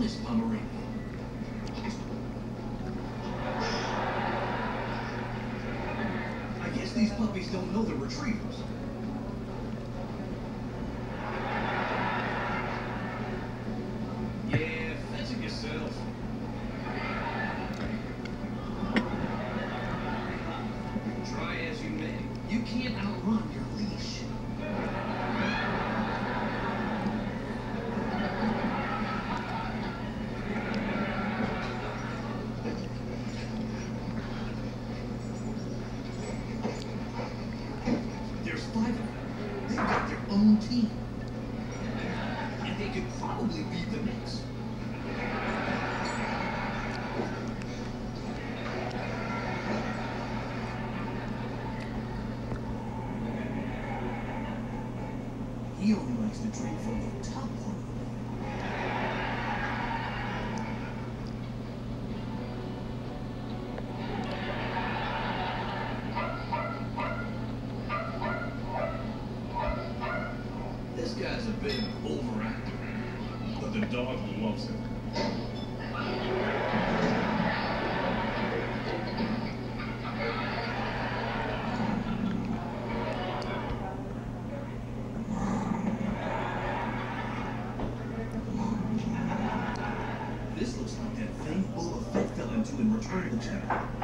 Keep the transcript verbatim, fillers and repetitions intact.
honest Pomeranian. I guess these puppies don't know they're retrievers. Yeah, fence it yourself. Try as you may, you can't outrun your leash. There's five of them. They've got their own team. And they could probably beat the Knicks. He only likes to drink from the top one. This guy's a bit of an overactor, but the dog loves him. This looks like that thing Boba Fett fell into in Return of the Jedi.